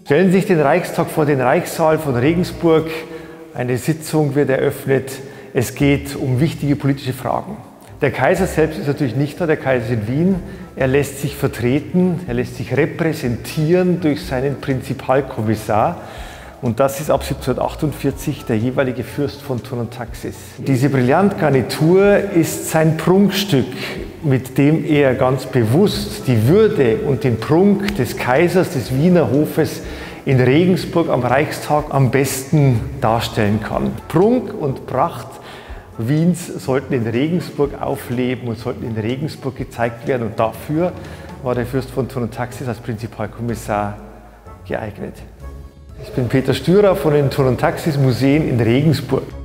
Stellen Sie sich den Reichstag vor, den Reichssaal von Regensburg. Eine Sitzung wird eröffnet. Es geht um wichtige politische Fragen. Der Kaiser selbst ist natürlich nicht da, der Kaiser ist in Wien. Er lässt sich vertreten, er lässt sich repräsentieren durch seinen Prinzipalkommissar. Und das ist ab 1748 der jeweilige Fürst von Thurn und Taxis. Diese Brillantgarnitur ist sein Prunkstück, mit dem er ganz bewusst die Würde und den Prunk des Kaisers, des Wiener Hofes in Regensburg am Reichstag am besten darstellen kann. Prunk und Pracht Wiens sollten in Regensburg aufleben und sollten in Regensburg gezeigt werden. Und dafür war der Fürst von Thurn und Taxis als Prinzipalkommissar geeignet. Ich bin Peter Stürer von den Thurn und Taxis Museen in Regensburg.